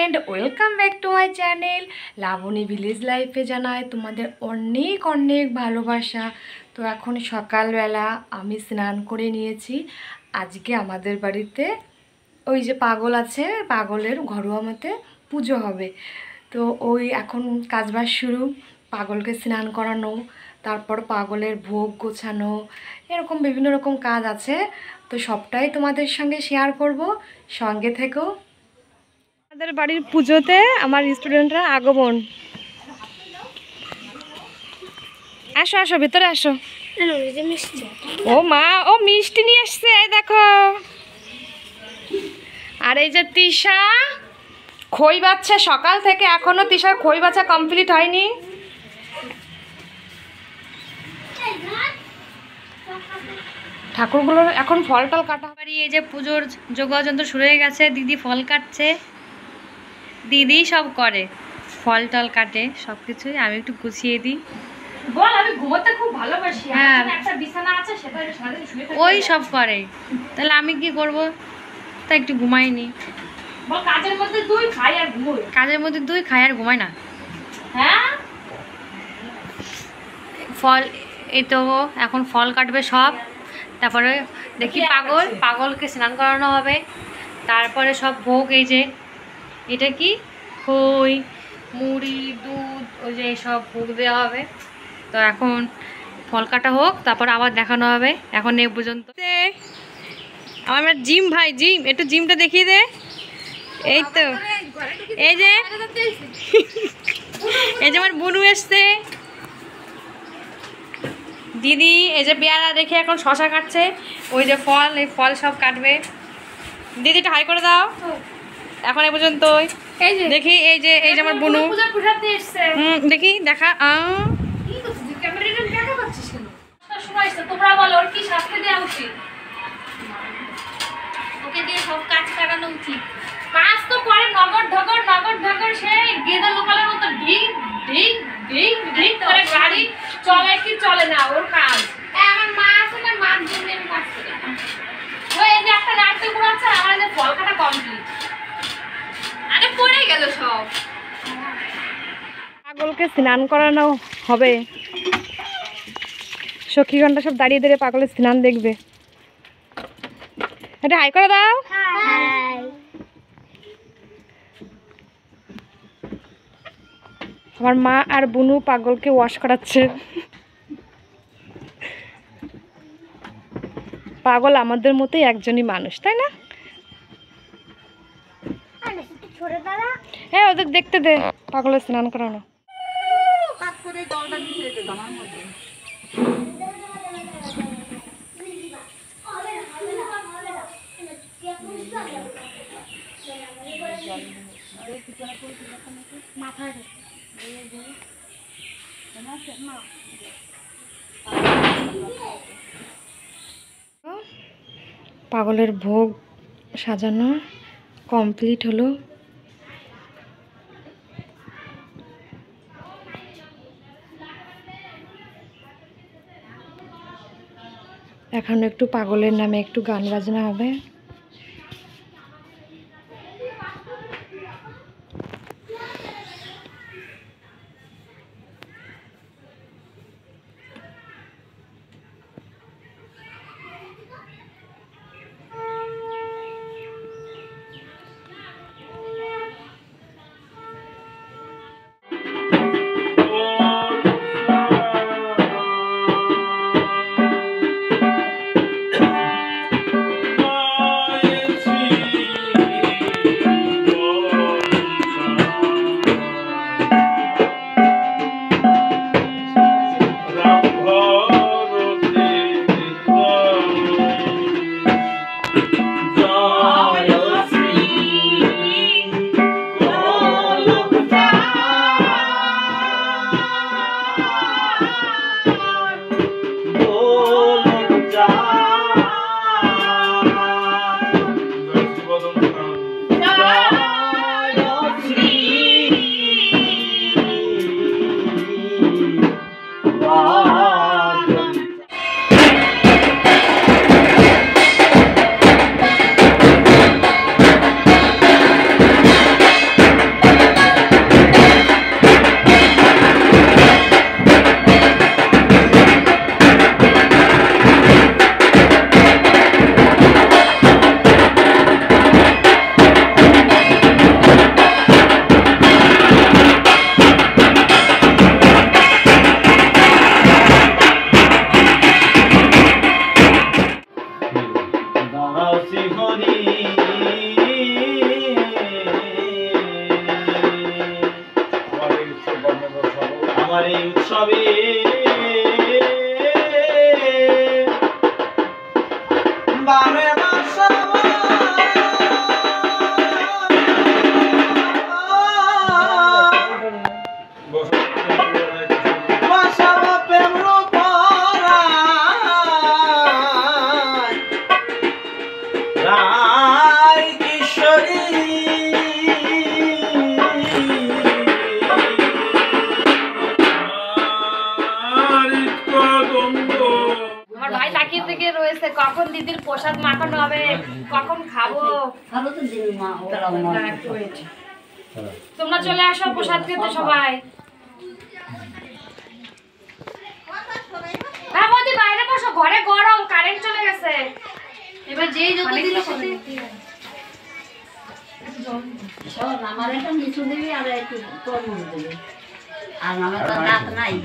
Friend, welcome back to my channel Laboni village লাইফে। জানায় তোমাদের অনেক অনেক ভালোবাসা। তো এখন সকালবেলা আমি স্নান করে নিয়েছি। আজকে আমাদের বাড়িতে ওই যে পাগল আছে, পাগলের ঘরোয়া মতে পুজো হবে। তো ওই এখন কাজবাজ শুরু, পাগলকে স্নান করানো, তারপর পাগলের ভোগ গোছানো, এরকম বিভিন্ন রকম কাজ আছে। তো সবটাই তোমাদের সঙ্গে শেয়ার করব, সঙ্গে থেকেও। আমাদের বাড়ির পুজোতে আমার স্টুডেন্টরা আগমন। আসো আসো, ভিতরে আসো। ও মা, ও মিষ্টি নিয়ে আসছে, এই দেখো। আর এই যে তিশা খই বাচ্চা সকাল থেকে, এখনো তিশার খই বাচ্চা কমপ্লিট হয়নি। ঠাকুরগুলোর এখন ফল টল কাটা। এই যে পুজোর যোগাযন্ত্র শুরু হয়ে গেছে। দিদি ফল কাটছে, দিদি সব করে, ফল টল কাটে সব কিছুই। আমি একটু গুছিয়ে দিই। বল, আমি ঘুমোতে খুব ভালোবাসি। হ্যাঁ, একটা বিছানা আছে, সেটা সারাদিন শুয়ে থাকি। ওই সব করে, তাহলে আমি কি করব? তাই একটু ঘুমাইনি। বল, কাজের মধ্যে দুই খাই আর ঘুমোই, কাজের মধ্যে দুই খাই আর ঘুমাই না। হ্যাঁ, ফল এই তো এখন ফল কাটবে সব। তারপরে দেখি পাগলকে স্নান করানো হবে। তারপরে সব ভোগ, এই যে এটা কি খই, মুড়ি, দুধ, ওই যে সব ভোগ দেওয়া হবে। তো এখন ফল কাটা হোক, তারপর আবার দেখানো হবে। এখন এই পর্যন্ত আমার জিম ভাই, জিম একটু জিমটা দেখিয়ে দে। এই তো এই যে এই যে আমার বুনু এসছে, দিদি এই যে পেয়ারা রেখে এখন শশা কাটছে। ওই যে ফল, এই ফল সব কাটবে। দিদিটা হাই করে দাও। এখন এই পর্যন্ত দেখি, এই যে আমার বুনু দেখি দেখা। তোমরা বলো, ওর কি শাস্তি দেওয়া উচিত? ওকে দিয়ে সব কাজ কাটানো উচিত। কাজ তো করে নগর ঢগর নগর ঢগর, সেই গেদে লোকালের মতো ঢিং ঢিং ঢিং ঢিং করে গাড়ি চলে কি চলে না ওর কাজ। আমার মা আছে না, মার জন্য আমি কাজ করি। ওই যে একটা নাটক ঘুরাচ্ছে, আমার যে ফল কাটা কমপ্লিট। আরে পড়ে গেল সব। পাগলকে স্নান করানো হবে। সখীগণটা সব দাঁড়িয়ে দাঁড়িয়ে পাগলের স্নান দেখবে। এটা হাই করে দাও। আমার মা আর বুনু পাগলকে ওয়াশ করাচ্ছে। পাগল আমাদের মতোই একজনই মানুষ, তাই না? হ্যাঁ, ওদের দেখতে দে পাগলের স্নান করানো। পাগলের ভোগ সাজানো কমপ্লিট হলো। এখন একটু পাগলের নামে একটু গান বাজনা হবে। রবে বারে কখন দিদির প্রসাদ মাখানো হবে, কখন খাবো। তোমরা চলে আসো প্রসাদ খেতে সবাই। হ্যাঁ বৌদি বাইরে বসো, ঘরে গরম, কারেন্ট চলে গেছে। এবার যেই যত দিল আমার একটা নিচু দিবি আর একটু তরমুজ দিবি, আর আমার তো দাঁত নাই।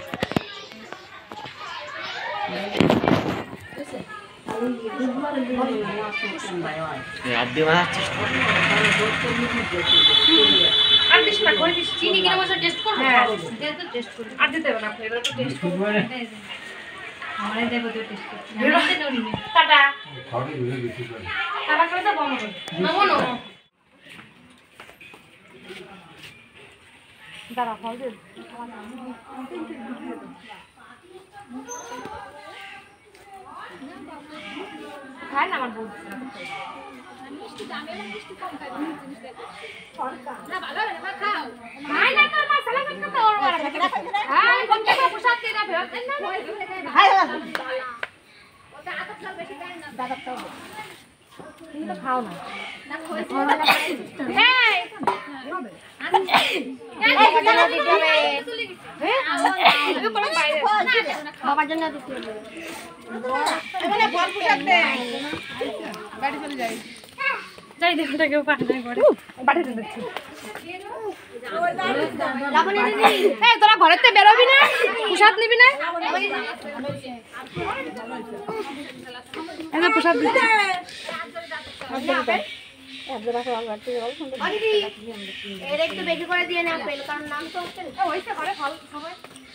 চিনি কিনে বসে টেস্ট করবো, টেস্ট করবো আর দিতে হবে না, এবার তো টেস্ট করবো। আমারে দেবো তো টেস্ট করতে টাটা টাটা করে তো বন্ধ করো মামুনো দাঁড়া ফল দে খায় না আমার বউ মিষ্টি দামে মিষ্টি কম খায় না ভালো না খাও খায় না তো মশলা করতে তো ওর মারা হ্যাঁ কোন কে প্রসাদ দিয়ে না ফেরত দেন না খায় ওটা আটা ফল বেশি দেন না দাদা তো তুমি তো খাও না না হ্যাঁ বাবার জন্য দিতে হবে বাড়ি চলে যাই যাই দেখো কেউ পাঠানো করে পাঠাতে দিচ্ছি তোরা ঘরের থেকে বেরোবি না, প্রসাদ নিবি না, প্রসাদ দিচ্ছি একটু বেশি করে দিয়ে না পেল কারণ নাম তো হয়েছে ঘরে ফল সবাই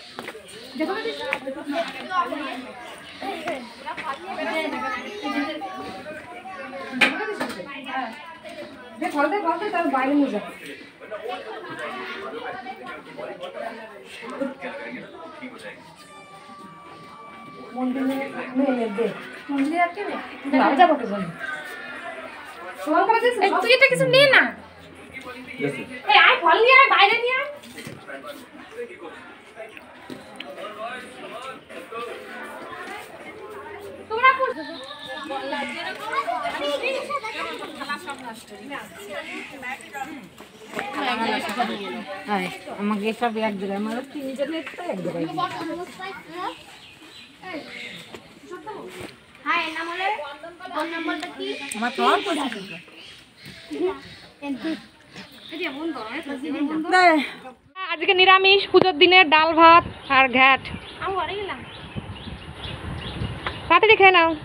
ফলতে ফলতে তার বাইরে নিয়ে যাবে মন্দিরে যাবো কে বলি তুই এটা কিছু নে না আয় ফল নিয়ে আয় বাইরে নিয়ে আয় তোমরা আমাকে সব এক জায়গায় আমার তিনজনের এক জায়গায় আজকে নিরামিষ পুজোর দিনে ডাল ভাত আর ঘ্যাট তাড়াতাড়ি খেয়ে নাও।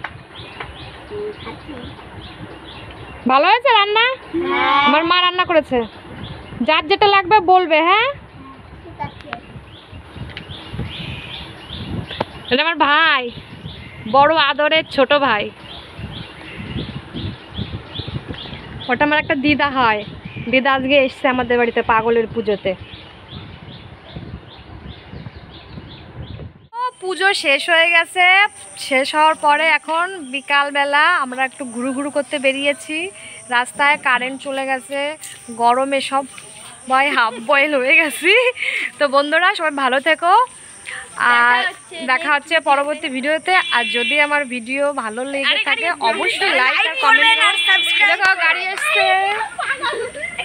ভালো হয়েছে রান্না? আমার মা রান্না করেছে, যার যেটা লাগবে বলবে। হ্যাঁ এটা আমার ভাই, বড় আদরের ছোট ভাই। ওটা আমার একটা দিদা হয়, দিদা আজকে এসছে আমাদের বাড়িতে পাগলের পুজোতে। পুজো শেষ হয়ে গেছে, শেষ হওয়ার পরে এখন বিকালবেলা আমরা একটু ঘুরু ঘুরু করতে বেরিয়েছি। রাস্তায় কারেন্ট চলে গেছে, গরমে সব হাফ বয়েল হয়ে গেছি। তো বন্ধুরা সবাই ভালো থেকো, আর দেখা হচ্ছে পরবর্তী ভিডিওতে। আর যদি আমার ভিডিও ভালো লেগে থাকে অবশ্যই লাইক আর কমেন্ট। গাড়ি এসছে।